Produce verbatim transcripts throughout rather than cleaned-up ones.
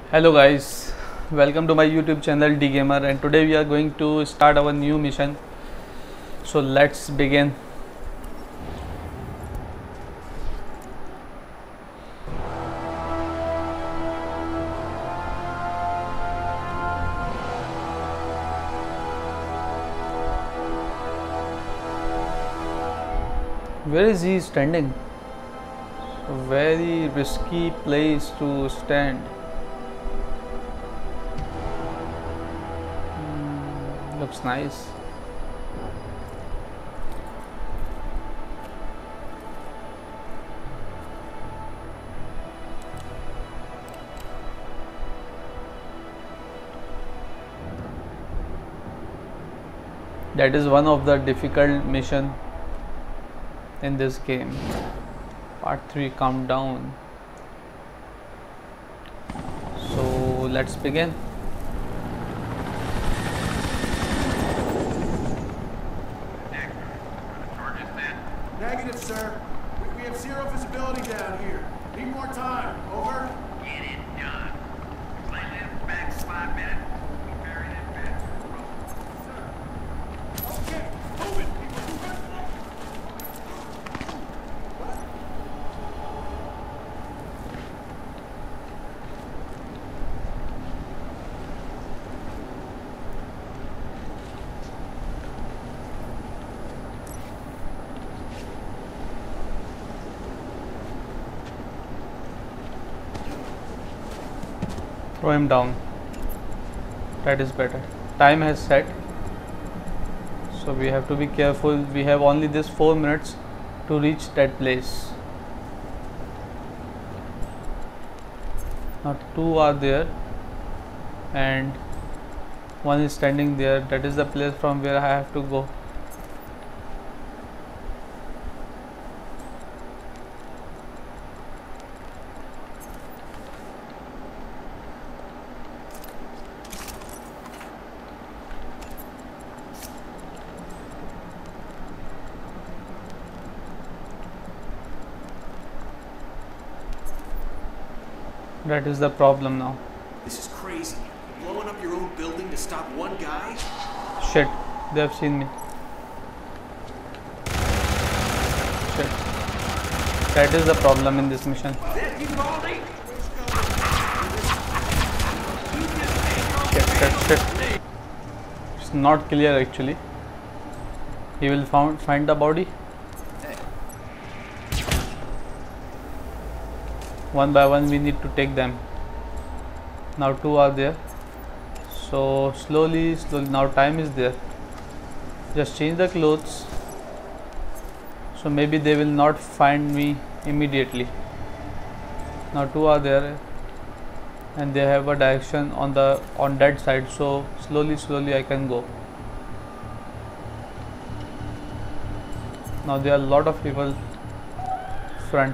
Hello guys, welcome to my YouTube channel D Gamer, and today we are going to start our new mission. So let's begin. Where is he standing? A very risky place to stand. Hmm, looks nice. That is one of the difficult mission in this game. Part three, countdown. So let's begin. Negative, sir. We, we have zero visibility down here. Need more time. Over. Get it done. Plan in back five minutes. We buried in bed. Sir. Okay. Move it. People, move it. Throw him down. That is better. Time has set, so we have to be careful. We have only this four minutes to reach that place. Now two are there and one is standing there. That is the place from where I have to go. That is the problem now. This is crazy. Blowing up your own building to stop one guy? Shit, they have seen me. Shit. That is the problem in this mission. Shit, shit, shit. It's not clear actually. He will found, find the body. One by one we need to take them. Now two are there, so slowly slowly now time is there. Just change the clothes, so maybe they will not find me immediately. Now two are there and they have a direction on the on that side, so slowly slowly I can go. Now there are a lot of people front.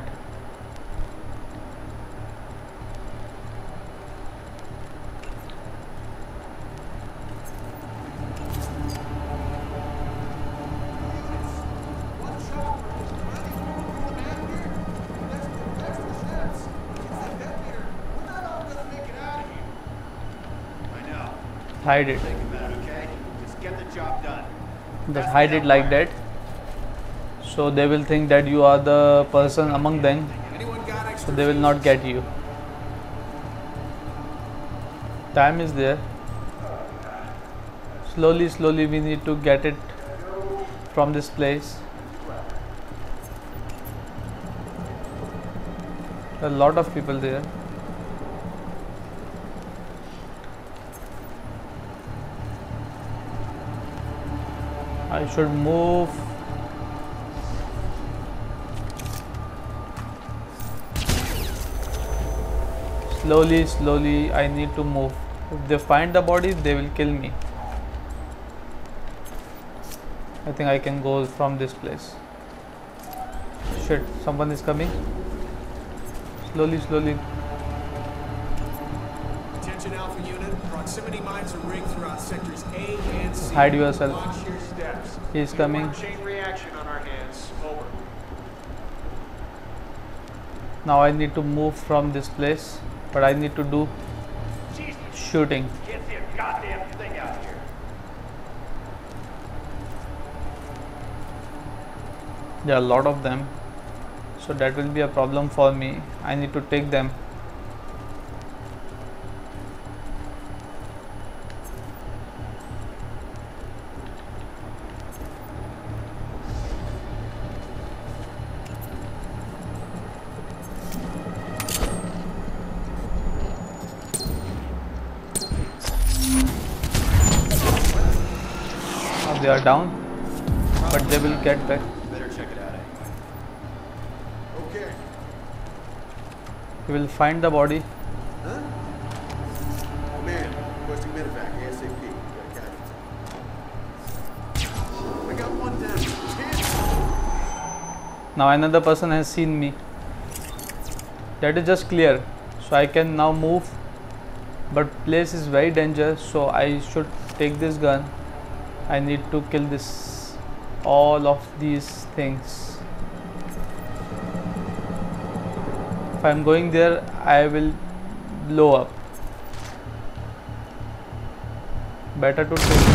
Hide it. Okay. Just get the job done. Just hide it like that, so they will think that you are the person among them, Anyone got extra so they will not get you. Time is there. Slowly slowly we need to get it from this place. There are a lot of people there. I should move. Slowly, slowly, I need to move. If they find the body, they will kill me. I think I can go from this place. Shit, someone is coming. Slowly, slowly. Attention Alpha Unit. Proximity mines are rigged throughout sectors A and C. Hide yourself. Launch your steps. He is We coming. want Chain reaction on our hands. Over. Now I need to move from this place, but I need to do shooting. Can't see a goddamn thing out here. There are a lot of them, so that will be a problem for me. I need to take them. Now they are down, but they will get back. Better check it out anyway. Okay. You will find the body. Huh? Oh man, requesting medevac ASAP. Got a casualty. We got one down. Ten. Now another person has seen me. That is just clear, so I can now move, but place is very dangerous, so I should take this gun. I need to kill this, all of these things. If I am going there, I will blow up. Better to take.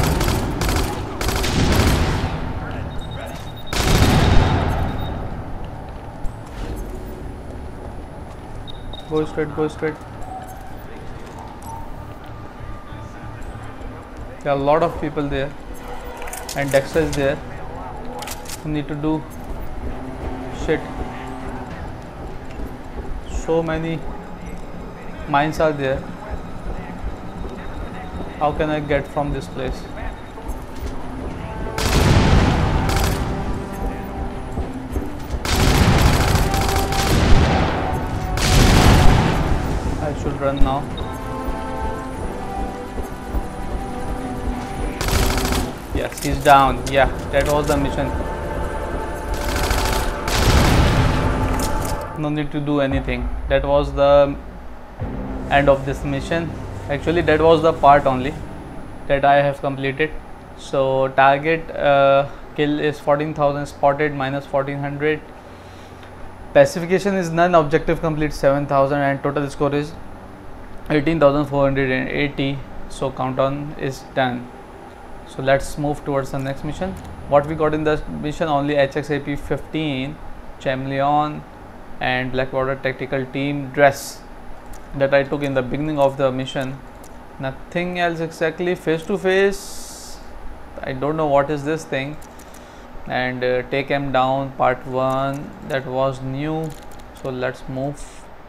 Go straight, go straight. There are a lot of people there, and Dexter is there. You need to do shit. So many mines are there. How can I get from this place? I should run now. Yes, he's down. Yeah, that was the mission. No need to do anything. That was the end of this mission. Actually, that was the part only that I have completed. So target uh, kill is fourteen thousand, spotted minus fourteen hundred. Pacification is none, objective complete seven thousand, and total score is eighteen thousand four hundred eighty. So countdown is done. So let's move towards the next mission. What we got in the mission: only H X A P fifteen, Chameleon, and Blackwater Tactical Team dress that I took in the beginning of the mission. Nothing else exactly. Face to face, I don't know what is this thing. And uh, take him down part one, that was new. So let's move.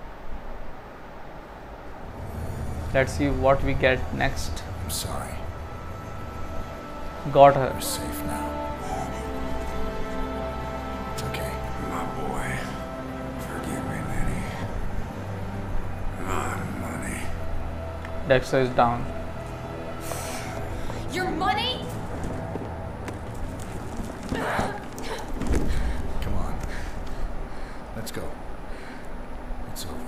Let's see what we get next. I'm sorry. Got her. We're safe now. It's okay. My boy. Forgive me, Lenny. My money. Dexter is down. Your money? Come on. Let's go. It's over.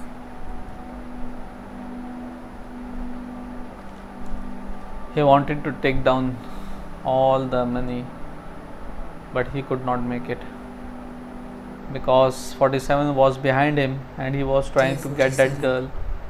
He wanted to take down all the money, but he could not make it because forty-seven was behind him and he was trying to get that girl.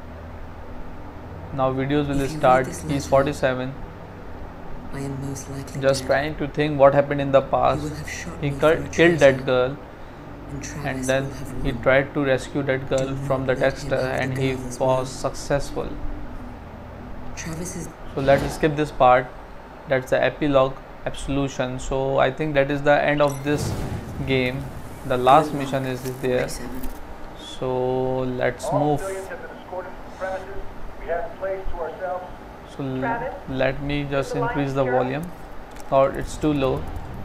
Now videos will start. He's forty-seven, I am most likely just dead. trying to think what happened in the You past. will have shot He me cur- for a killed traitor, that girl, and, Travis and then will have he run. tried to rescue that girl Do from the not let him Dexter, have the and he girl as was well. successful. Travis is So let's skip this part. That's the epilogue, absolution. So I think that is the end of this game. The last mission is there. forty-seven. So let's All move. civilians have been escorted from the premises. We have the place to ourselves. So l- let me just increase the volume, or it's too low.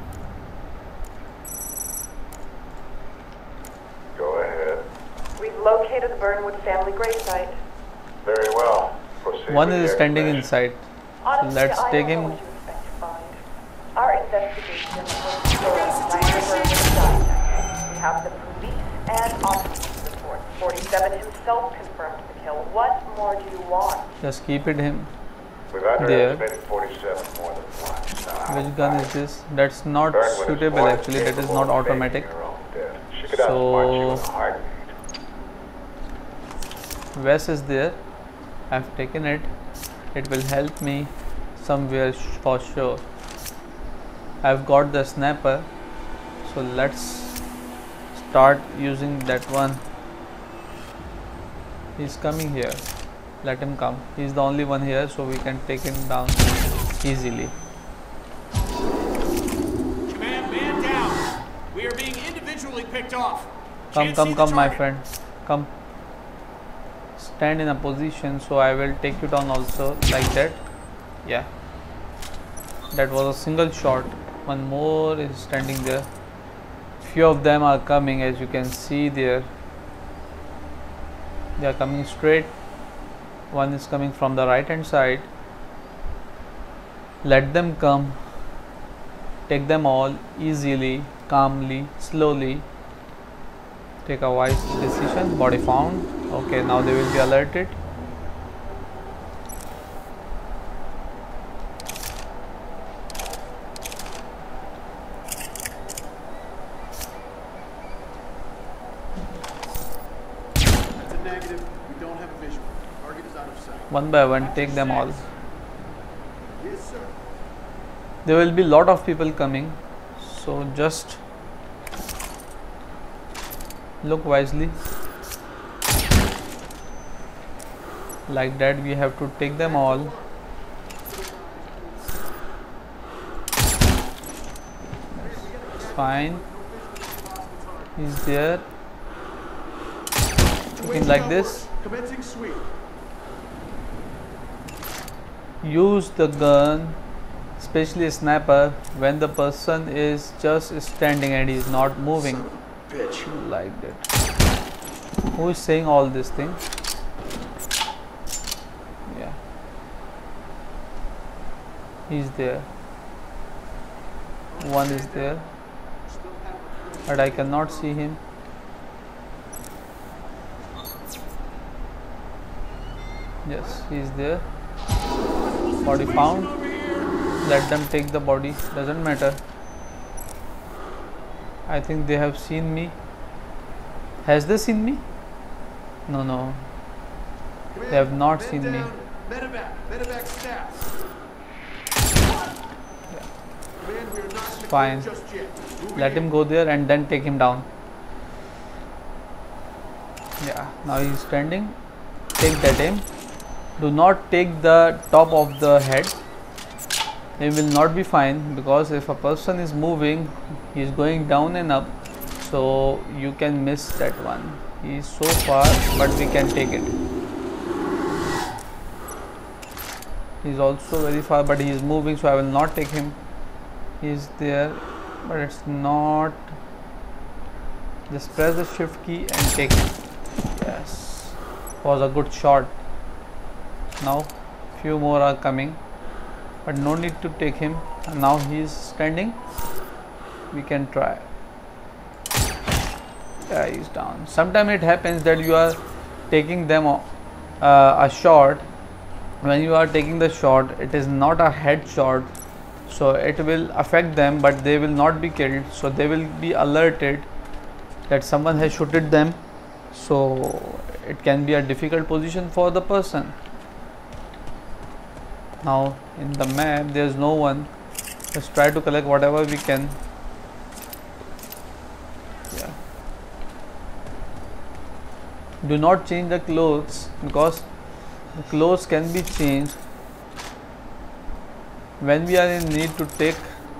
Go ahead. We've located the Burnwood family gravesite. Very well. Proceed One with is the standing explanation. inside. Honestly, let's I take don't him- know what you expect to find. Our investigation was thorough by the Burnwood diet. We have the police and autopsy report. forty-seven himself confirmed the kill. What more do you want? Just keep it him. We've There. underestimated forty-seven more than once. Which gun is this? That's not Burnwood is suitable more than actually. That is capable not of faking automatic. her own death. She could outpunch you in So a heartbeat. Wes is there. I've taken it. It will help me somewhere for sure. I've got the sniper, so let's start using that one. He's coming here. Let him come. He's the only one here, so we can take him down easily. Command, man down. We are being individually picked off. Come, Can't come, see the come, my target. friend. Come. Stand in a position, so I will take you down also, like that. Yeah. That was a single shot. One more is standing there. Few of them are coming, as you can see there. They are coming straight. One is coming from the right hand side. Let them come. Take them all easily, calmly, slowly. Take a wise decision. Body found. Okay, now they will be alerted. That's a negative. We don't have a visual. Target is out of sight. One by one, take them all. Yes, sir. There will be lot of people coming, so just look wisely. Like that, we have to take them all. That's fine. He's there. Looking like this. Commencing sweep. Use the gun, especially a sniper, when the person is just standing and he is not moving. Bitch. Like that. Who is saying all these things? Yeah. He's there. One is there. But I cannot see him. Yes, he is there. Body found. Let them take the body. Doesn't matter. I think they have seen me. Has they seen me? No, no. They have not Man seen me. down. Medevac. Medevac staff. Command, we are not secure Fine. just yet. Moving Let in. him go there and then take him down. Yeah, now he is standing. Take that aim. Do not take the top of the head. It will not be fine, because if a person is moving, he is going down and up, so you can miss that one. He is so far, but we can take it. He is also very far, but he is moving, so I will not take him. He is there, but it's not. Just press the shift key and take him. Yes, was a good shot. Now few more are coming, but no need to take him. And now he is standing. We can try. Yeah, he's down. Sometimes it happens that you are taking them uh, a shot. When you are taking the shot, it is not a head shot, so it will affect them, but they will not be killed. So they will be alerted that someone has shooted them. So it can be a difficult position for the person. Now in the map there is no one. Let's try to collect whatever we can. Yeah. Do not change the clothes, because the clothes can be changed when we are in need to take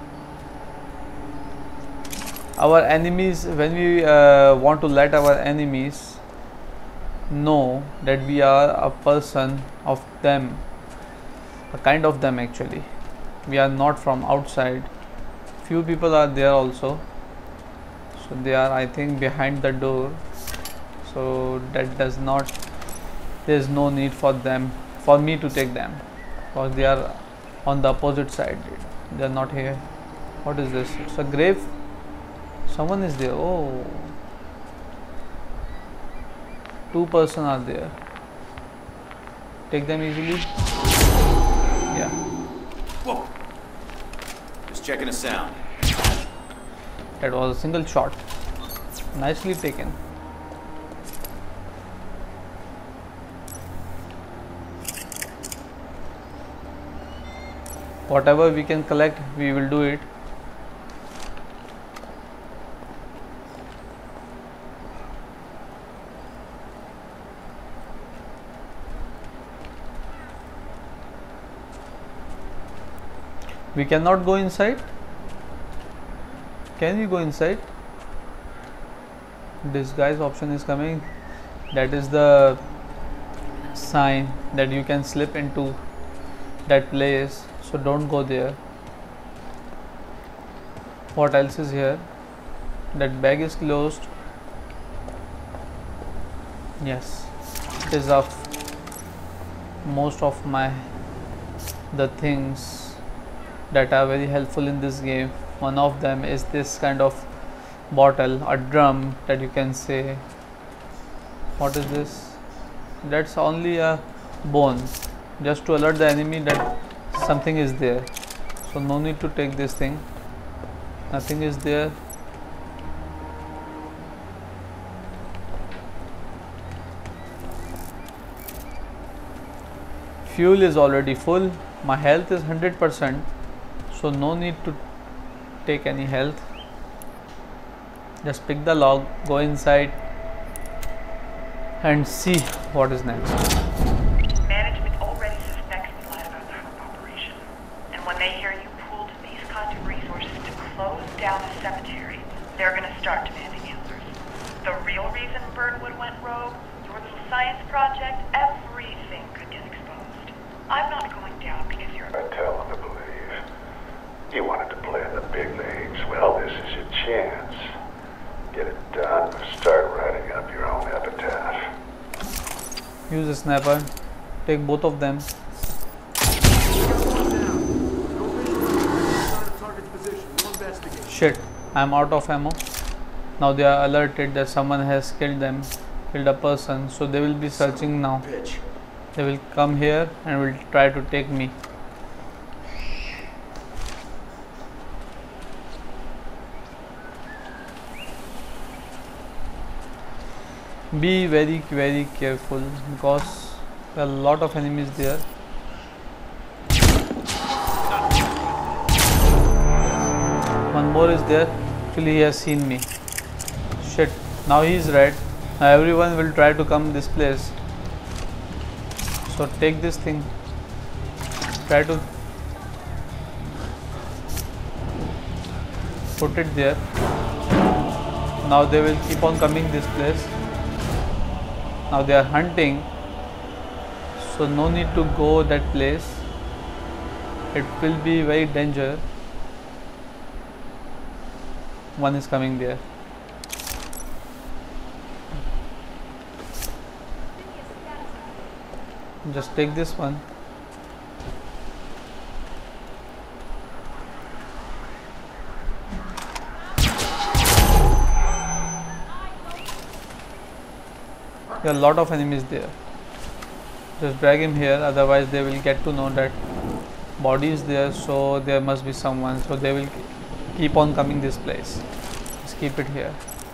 our enemies. When we uh, want to let our enemies know that we are a person of them, a kind of them actually. We are not from outside. Few people are there also, so they are, I think, behind the door, so that does not, there is no need for them, for me to take them, because they are on the opposite side. They are not here. What is this? It's a grave. Someone is there. Oh, two person are there. Take them easily. Yeah. Whoa. Just checking the sound. That was a single shot. Nicely taken. Whatever we can collect, we will do it. We cannot go inside. Can we go inside? Disguise option is coming. That is the sign that you can slip into that place, so don't go there. What else is here? That bag is closed. Yes, it is of most of my the things that are very helpful in this game. One of them is this kind of bottle, a drum that you can say. What is this? That's only a bone, just to alert the enemy that something is there. So no need to take this thing. Nothing is there. Fuel is already full. My health is one hundred percent, so no need to take any health. Just pick the log, go inside and see what is next. Management already suspects the plan about the Herb operation. And when they hear you pooled these kinds of resources to close down the cemetery, they're going to start demanding answers. The real reason Birdwood went rogue, your little science project, everything could get exposed. I'm not going down because you're... I tell them to believe. You wanted to play in the big leagues. Well, this is your chance. Get it done. Start writing up your own epitaph. Use a sniper. Take both of them. Shit, I am out of ammo. Now they are alerted that someone has killed them, killed a person, so they will be searching now. They will come here and will try to take me. Be very very careful because there are a lot of enemies there. One more is there. Actually he has seen me. Shit, now he is red. Now everyone will try to come this place. So take this thing. Try to put it there. Now they will keep on coming this place. Now they are hunting, so no need to go that place. It will be very dangerous. One is coming there. Just take this one. There are a lot of enemies there. Just drag him here, otherwise they will get to know that body is there, so there must be someone, so they will keep on coming this place. Just keep it here.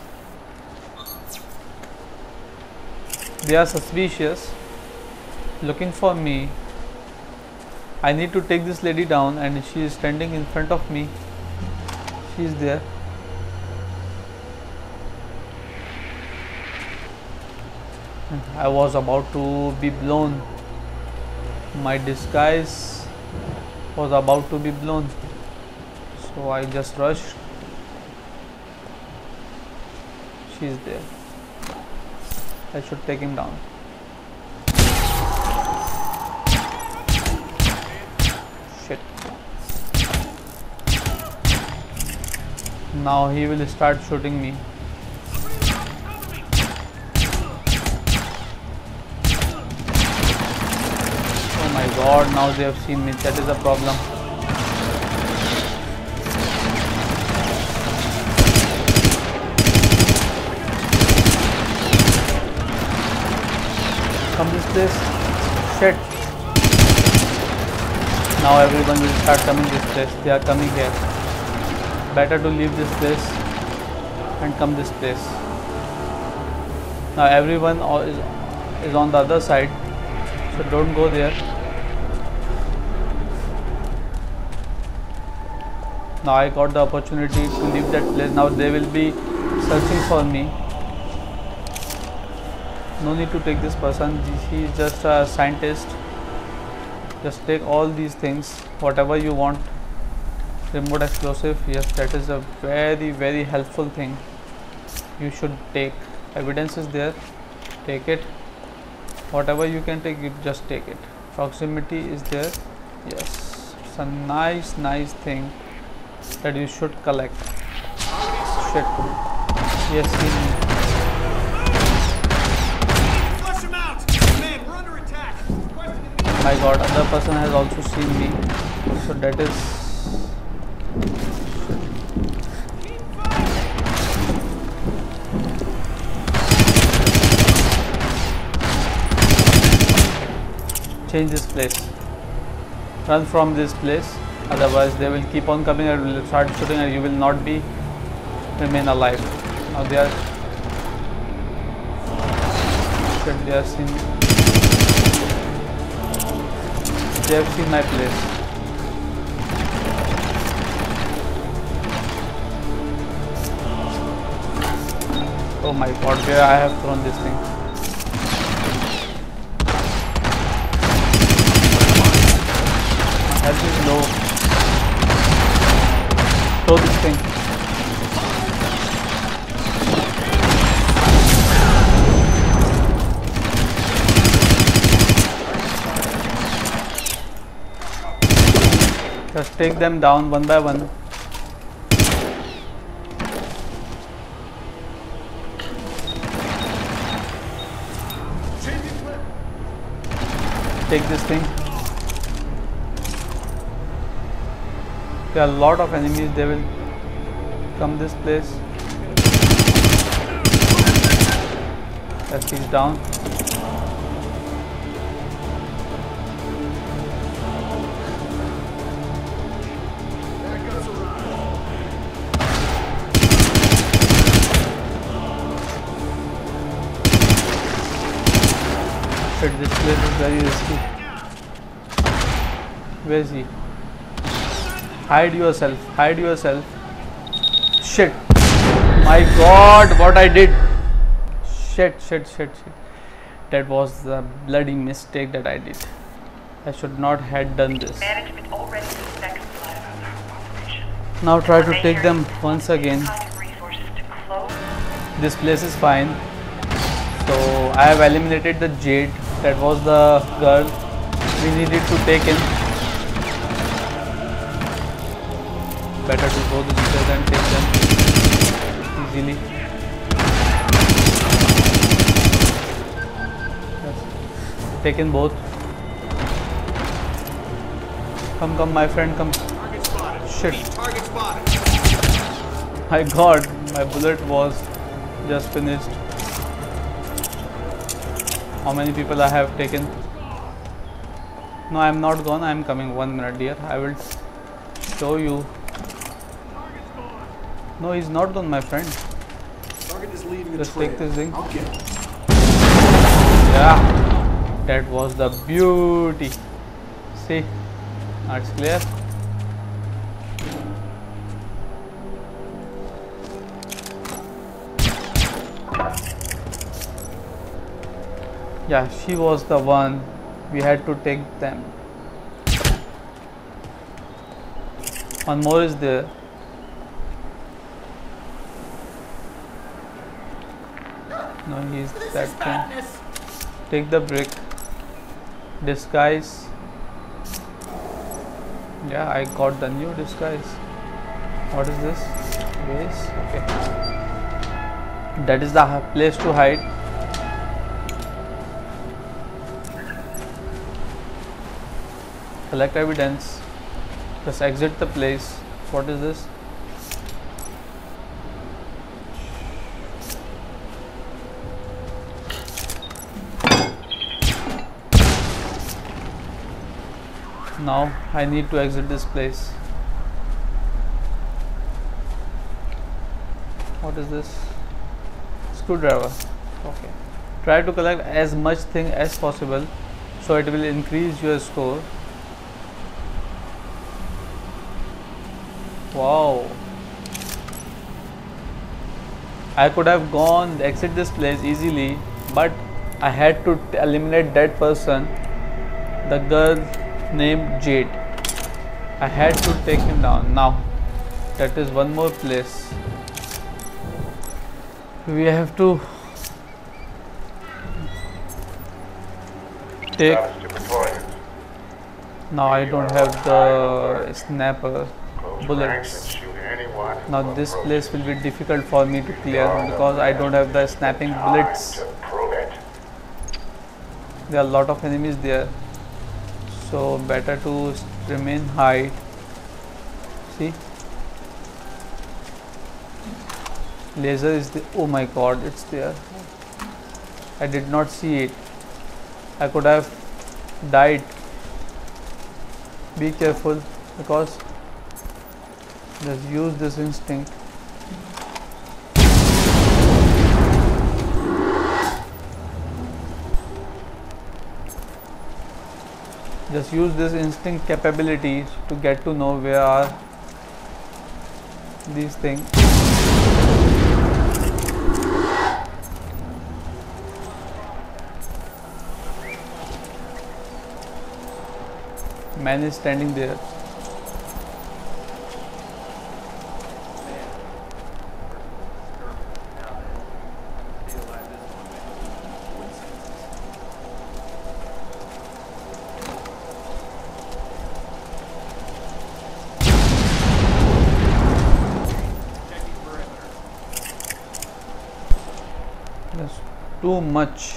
They are suspicious, looking for me. I need to take this lady down and she is standing in front of me. She is there. I was about to be blown. My disguise was about to be blown, so I just rushed. She is there. I should take him down. Shit. Now he will start shooting me. My god, now they have seen me. That is a problem. Come this place. Shit. Now everyone will start coming this place. They are coming here. Better to leave this place and come this place. Now everyone is, is on the other side, so don't go there. Now I got the opportunity to leave that place. Now they will be searching for me. No need to take this person. He is just a scientist. Just take all these things, whatever you want. Remote explosive, yes, that is a very very helpful thing. You should take. Evidence is there. Take it. Whatever you can take, you just take it. Proximity is there. Yes, it's a nice nice thing that you should collect. Shit. Yes, see me. Flush him out! Man, we're under attack! My god, other person has also seen me. So that is... Change this place. Run from this place. Otherwise they will keep on coming and will start shooting and you will not be remain alive. Now they are shit, they are seen they have seen my place. Oh my god, where I have thrown this thing. My health is low. Throw this thing. Just take them down one by one. Take this thing. There are a lot of enemies, they will come this place. Yes, he's down. This place is very risky. Where is he? Hide yourself. Hide yourself. Shit. My god, what I did. Shit, shit, shit, shit. That was the bloody mistake that I did. I should not have done this. Management already suspects blood of our operation. Now try to take them once again. Resources to close. This place is fine. So I have eliminated the Jade. That was the girl we needed to take in. Better to go this place and take them easily. Yes. Taken both. Come, come, my friend, come. Target spotted. Shit. Target spotted. My god, my bullet was just finished. How many people I have taken? No, I am not gone. I am coming. One minute, dear. I will show you. No, he's not gone, my friend. Target is leaving the Just trail. take this thing. I'll get it. Yeah, that was the beauty. See, now it's clear. Yeah, she was the one. We had to take them. One more is there. No, he's that thing. Take the brick. Disguise. Yeah, I got the new disguise. What is this? Base. Okay. That is the place to hide. Collect evidence. Just exit the place. What is this? Now I need to exit this place. What is this? Screwdriver. Okay. Try to collect as much thing as possible so it will increase your score. Wow. I could have gone exit this place easily, but I had to t- eliminate that person, the girl named Jade. I had to take him down. Now, that is one more place. We have to take. Now I don't have the snapper bullets. Now this place will be difficult for me to clear because I don't have the snapping bullets. There are a lot of enemies there, so better to remain hide. See, laser is the, oh my god, it's there. I did not see it. I could have died. Be careful, because just use this instinct. Just use this instinct capabilities to get to know where are these things. Man is standing there. That's too much.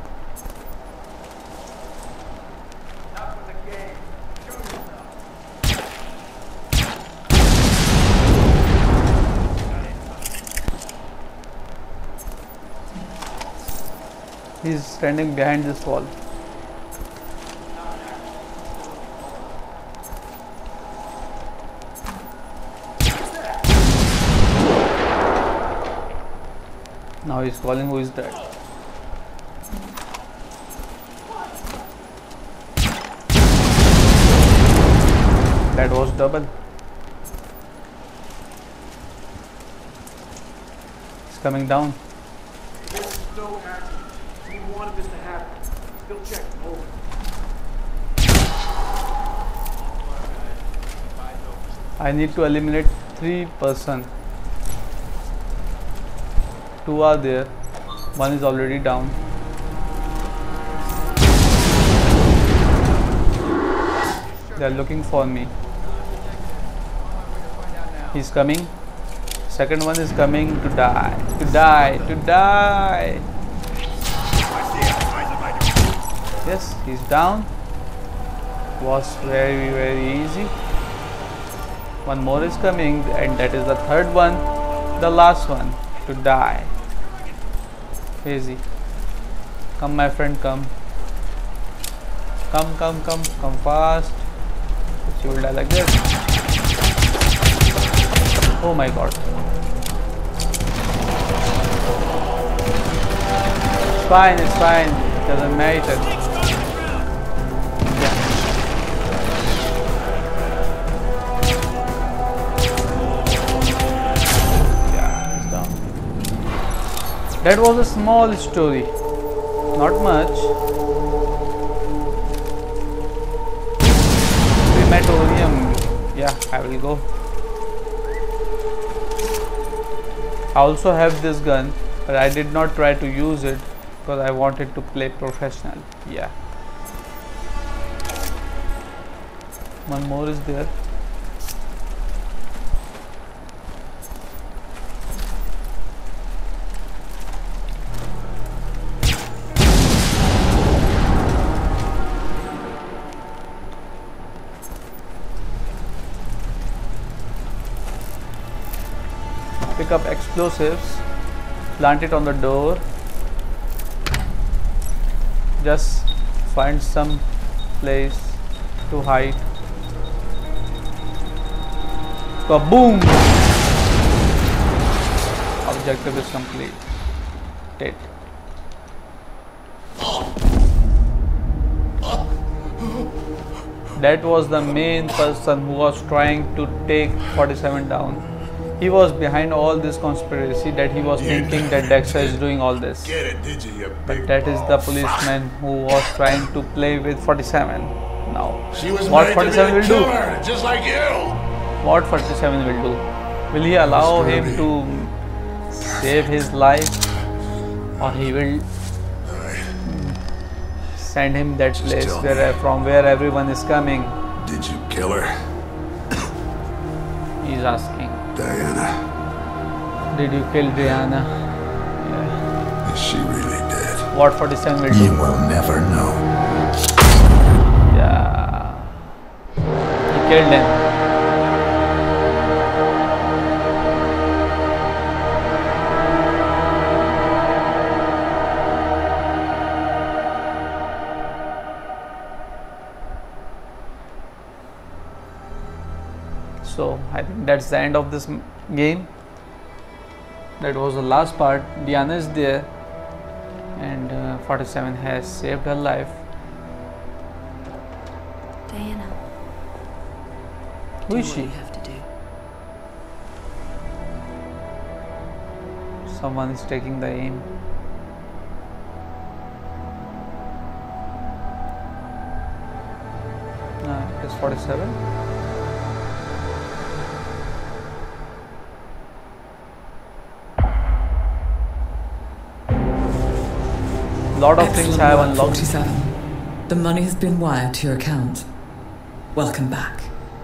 He's standing behind this wall. Now he's calling, who is that? That was double. He's coming down. This is no accident. We wanted this to happen. Still checking. Over. I need to eliminate three person. Two are there. One is already down. They are looking for me. He's coming. Second one is coming to die. To die. To die. Yes, he's down. Was very very easy. One more is coming, and that is the third one, the last one to die. Easy. Come my friend, come. Come, come, come, come fast. You will die like this. Oh my god. It's fine, it's fine. It doesn't matter. That was a small story, not much. Crematorium, yeah, I will go. I also have this gun, but I did not try to use it because I wanted to play professional. Yeah. One more is there. Pick up explosives, plant it on the door, just find some place to hide. Kaboom! Objective is complete. Dead. That was the main person who was trying to take forty-seven down. He was behind all this conspiracy, that he was thinking that Dexter is doing all this. Get it, did you, you But big that is the ball? policeman who was trying to play with forty-seven. Now, She was what made to be forty-seven a will do? killer, just like you. What forty-seven will do? Will he allow him to save his life, or he will send him that Just place tell where me. from where everyone is coming? Did you kill her, He's asking. Diana? Did you kill Diana? Is she really dead? What forty-seven will You do? will never know. Yeah. He killed him. So I think that's the end of this m- game. That was the last part. Diana is there, and uh, forty-seven has saved her life. Diana, Who do is what she? you have to do. Someone is taking the aim. Uh, it is forty-seven. Lot of things Excellent I have work, unlocked. forty-seven. The money has been wired to your account. Welcome back.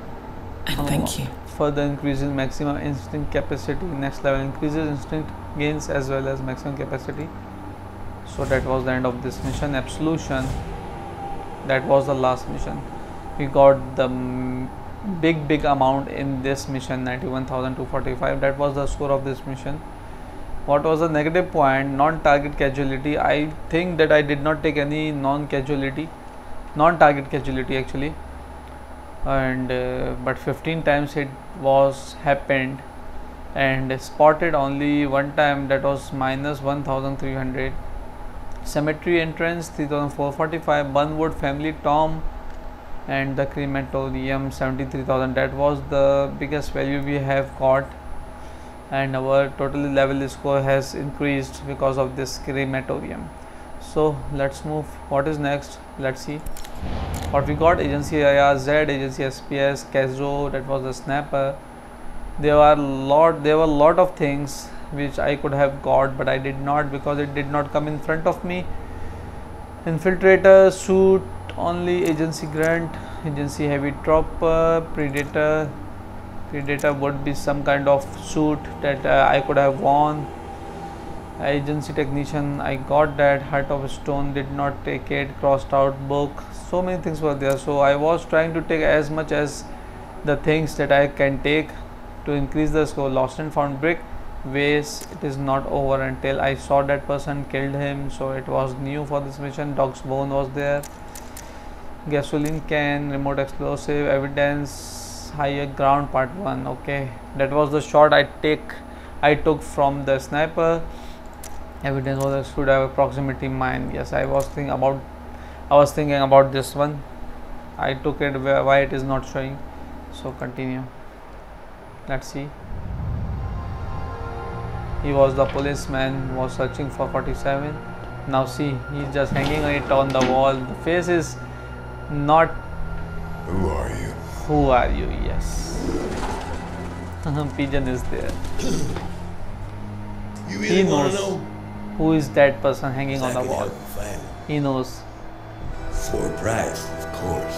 And thank you. Further increases maximum instinct capacity. Next level increases instinct gains as well as maximum capacity. So that was the end of this mission. Absolution. That was the last mission. We got the mm, big big amount in this mission, ninety-one thousand two hundred forty-five. That was the score of this mission. What was the negative point? Non-target casualty. I think that I did not take any non-casualty, non-target casualty actually, and uh, but fifteen times it was happened, and spotted only one time. That was minus one thousand three hundred. Cemetery entrance three thousand four hundred forty-five. Burnwood family tomb and the crematorium seventy-three thousand. That was the biggest value we have got, and our total level score has increased because of this crematorium. So let's move. What is next? Let's see what we got. Agency I R Z, Agency S P S, Caso. That was the sniper. There are lot. There were lot of things which I could have got, but I did not because it did not come in front of me. Infiltrator suit only. Agency Grant, Agency Heavy Trooper, Predator. Predator would be some kind of suit that uh, I could have worn. Agency Technician, I got that. Heart of Stone, did not take it. Crossed out book. So many things were there. So I was trying to take as much as the things that I can take to increase the score. Lost and found brick. Waste. It is not over until I saw that person, killed him. So it was new for this mission. Dog's bone was there. Gasoline can, remote explosive, evidence, higher ground part one. Okay, that was the shot I take I took from the sniper. Evidence was should have a proximity mine. Yes, I was thinking about I was thinking about this one. I took it where why it is not showing. So continue. Let's see. He was the policeman, was searching for forty-seven. Now see, he's just hanging it on the wall. The face is not. Who are you? Who are you? Yes. Pigeon is there. You He really want knows to know? who is that person hanging on I the can wall. help you find him. He knows. For a price, of course.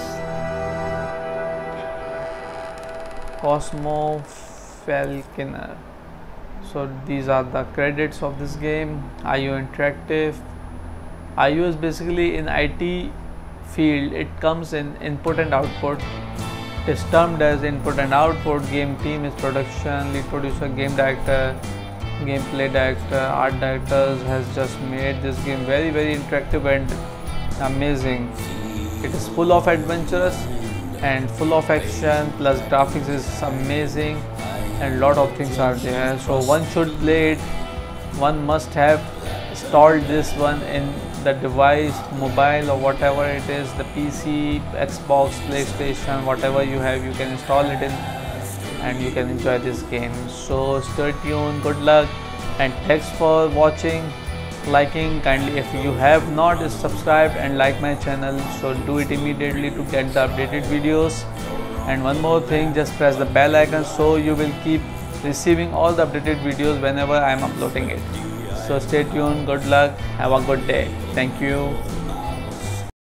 Cosmo Falconer. So these are the credits of this game. I U Interactive. I U is basically in I T field. It comes in input and output. It is termed as input and output. Game team is production, lead producer, game director, gameplay director, art directors has just made this game very very interactive and amazing. It is full of adventures and full of action, plus graphics is amazing and lot of things are there. So one should play it. One must have installed this one in the device, mobile or whatever it is, the P C, Xbox, PlayStation, whatever you have, you can install it in and you can enjoy this game. So stay tuned, good luck, and thanks for watching, liking. Kindly, if you have not subscribed and like my channel, so do it immediately to get the updated videos. And one more thing, just press the bell icon so you will keep receiving all the updated videos whenever I am uploading it. So stay tuned, good luck, have a good day. Thank you.